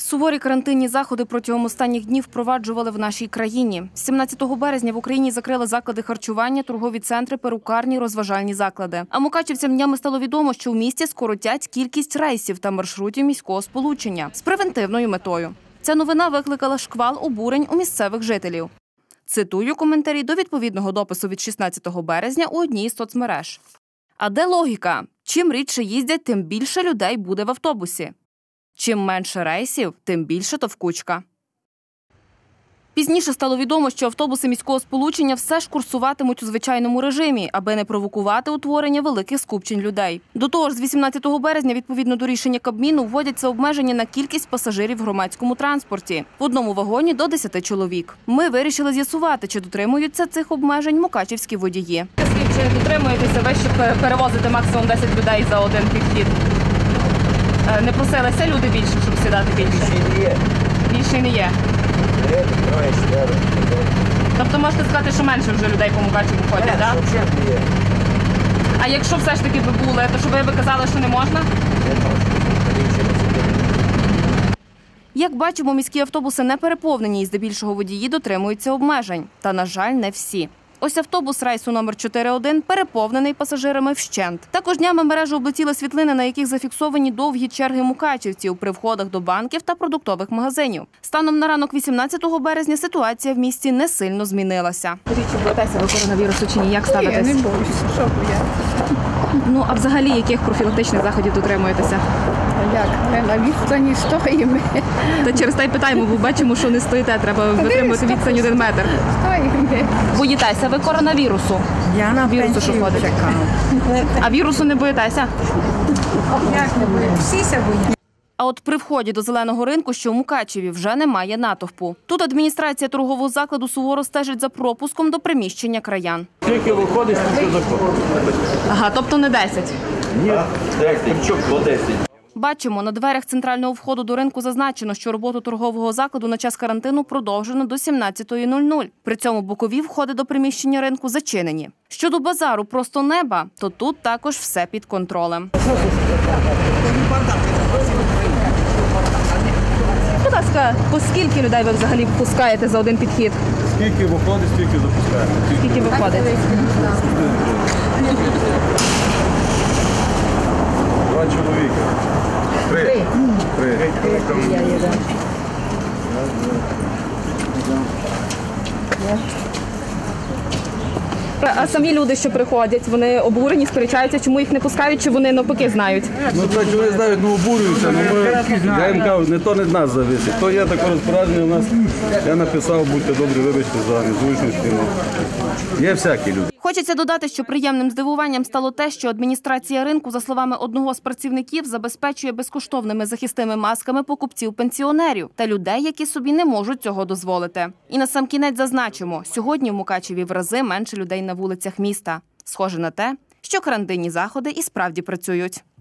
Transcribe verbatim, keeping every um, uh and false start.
Суворі карантинні заходи протягом останніх днів впроваджували в нашій країні. сімнадцятого березня в Україні закрили заклади харчування, торгові центри, перукарні, розважальні заклади. А мукачівцям днями стало відомо, що в місті скоротять кількість рейсів та маршрутів міського сполучення з превентивною метою. Ця новина викликала шквал обурень у місцевих жителів. Цитую коментарі до відповідного допису від шістнадцятого березня у одній з соцмереж. А де логіка? Чим рідше їздять, тим більше людей буде в автобусі. Чим менше рейсів, тим більше товкучка. Пізніше стало відомо, що автобуси міського сполучення все ж курсуватимуть у звичайному режимі, аби не провокувати утворення великих скупчень людей. До того ж, з вісімнадцятого березня, відповідно до рішення Кабміну, вводяться обмеження на кількість пасажирів в громадському транспорті. В одному вагоні до десяти чоловік. Ми вирішили з'ясувати, чи дотримуються цих обмежень мукачівські водії. Чи дотримуєтеся ви, щоб перевозити максимум десять людей за один підхід? Не просилися люди більше, щоб сідати більше? Більше не є. Більше не є? Тобто можете сказати, що менше вже людей по Мукачеву ходять, так? Да? А якщо все ж таки ви були, то що ви б казали, що не можна? Не можна. Як бачимо, міські автобуси не переповнені і здебільшого водії дотримуються обмежень. Та, на жаль, не всі. Ось автобус рейсу номер чотири один переповнений пасажирами вщент. Також днями мережу облетіли світлини, на яких зафіксовані довгі черги мукачівців при входах до банків та продуктових магазинів. Станом на ранок вісімнадцятого березня ситуація в місті не сильно змінилася. Чи боїтеся ви коронавірусу чи ні? Як ставитесь? Я не боюся. Що боятися? Ну, а взагалі яких профілактичних заходів дотримуєтеся? А як? Ми на відстані стоїмо. Та через те й питаємо, бо бачимо, що не стоїте, треба витримувати відстань один метр. Стоїмо. Боїтеся ви коронавірусу? Я на вірусу, що ходить. А вірусу не боїтеся? Як не боїмо? Всі ся боїмо. А от при вході до Зеленого ринку, що у Мукачеві, вже немає натовпу. Тут адміністрація торгового закладу суворо стежить за пропуском до приміщення краян. Тільки виходиш, тільки заходиш. Ага, тобто не десять? Ні, десять, по десять. Бачимо, на дверях центрального входу до ринку зазначено, що роботу торгового закладу на час карантину продовжено до сімнадцятої нуль нуль. При цьому бокові входи до приміщення ринку зачинені. Щодо базару «Просто неба», то тут також все під контролем. Будь ласка, по скільки людей ви взагалі впускаєте за один підхід? Скільки виходить, стільки запускаємо. Скільки виходить? Два чоловіка. Три. Три. Три. А самі люди, що приходять, вони обурені, сперечаються, чому їх не пускають, чи вони навпаки знають? Ну так, вони знають, ну обурюються. Ну, ми, я їм кажу, не то не від нас зависить. То є таке розпорядження у нас. Я написав, будьте добрі, вибачте за незручності. Ну, є всякі люди. Хочеться додати, що приємним здивуванням стало те, що адміністрація ринку, за словами одного з працівників, забезпечує безкоштовними захисними масками покупців-пенсіонерів та людей, які собі не можуть цього дозволити. І насамкінець зазначимо, сьогодні в Мукачеві в рази менше людей на вулицях міста. Схоже на те, що карантинні заходи і справді працюють.